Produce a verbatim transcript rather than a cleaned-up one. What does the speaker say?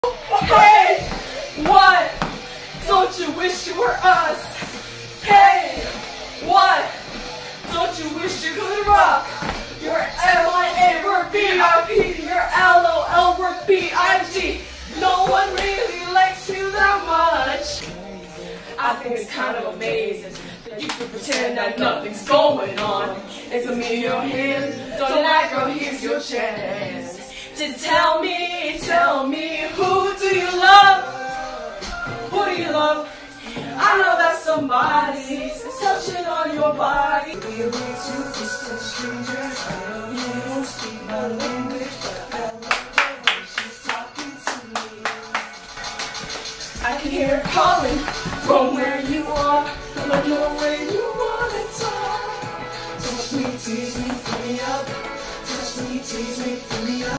Hey, what? Don't you wish you were us? Hey, what? Don't you wish you could rock? Your M I A work B I P, your L O L work B I G. No one really likes you that much. I think it's kind of amazing that you can pretend that nothing's going on. It's a me or him, don't act, girl, here's your chance. To tell me, tell me, who do you love? Who do you love? I know that somebody's touching on your body. We are two distant strangers. I know you don't speak my language, but I love the way she's talking to me. I can hear her calling from where you are. Like the way you wanna talk. Touch me, tease me, fill me up. Touch me, tease me, fill me up.